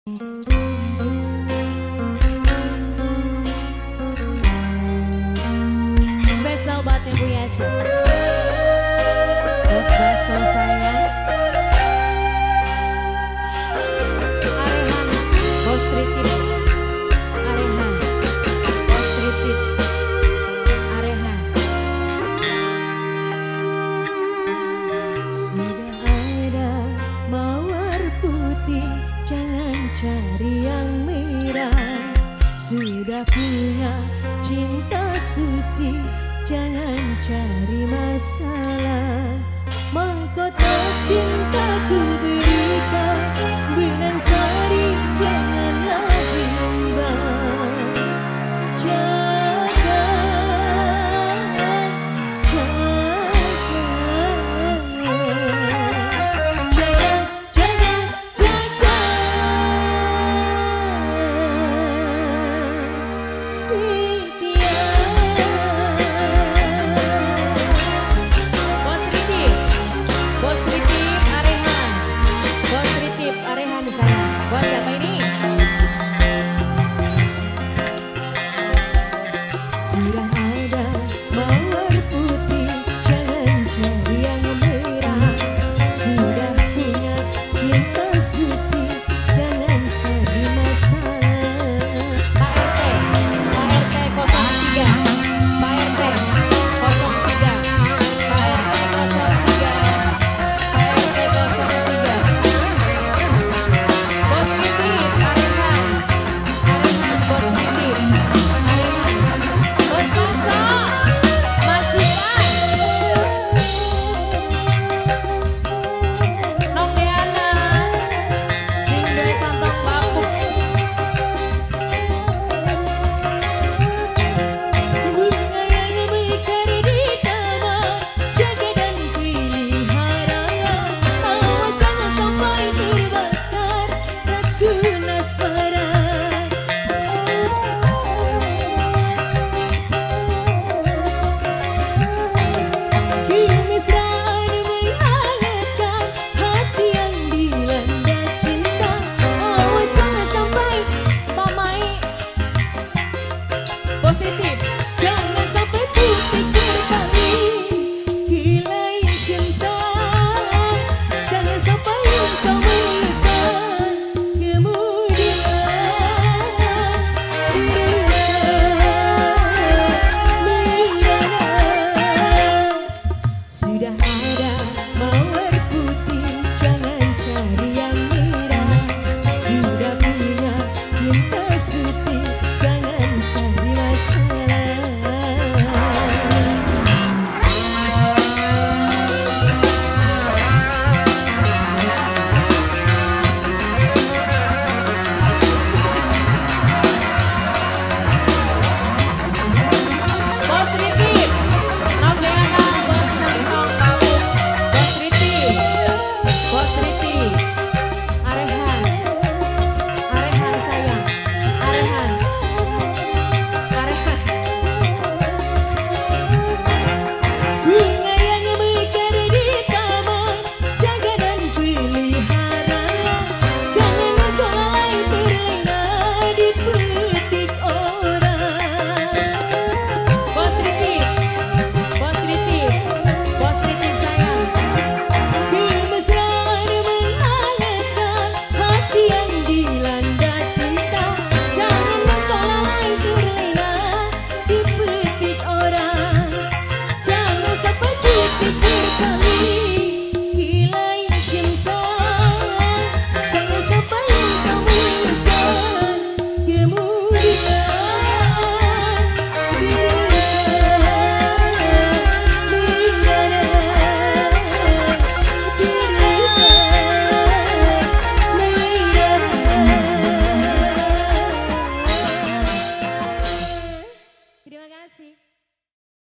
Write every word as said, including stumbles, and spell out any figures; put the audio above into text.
Spesial buat Ibu Yaca. Bos baso sayang. Arehan, bos tritip. Arehan, bos tritip. Arehan. Sudah ada mawar putih, jangan cari yang merah. Sudah punya cinta suci, jangan cari masalah. Mahkota cintaku berikan, benang sari janganlah bimbang. Jaga, jaga, jaga, jaga, jaga. Setia. Bos tritip, bos tritip Arehan, bos tritip Arehan saya. Buat siapa ini? Sudah ada mawar putih, jangan cari yang merah. Sudah punya cinta suci, jangan cari masalah. Pak R T, Pak R T nol tiga, Pak R T nol tiga, Pak R T nol tiga, Pak R T nol tiga. Bos tritip Arehan, Arehan bos tritip, Arehan bos baso, majikan. Nong Deana, Singga Santok Bapuk. Bunga yang mekar di taman, jaga dan pelihara. Awas jangan sampai terbakar racun asmara. Kemesraan menghangatkan hati yang dilanda cinta. Awas jangan sampai pamai. Bos titip, jangan sampai putih terkali gilai cinta. Jangan sampai engkau menyesal kemudian. Sudah ada mawar putih, jangan cari yang merah. Sudah punya cinta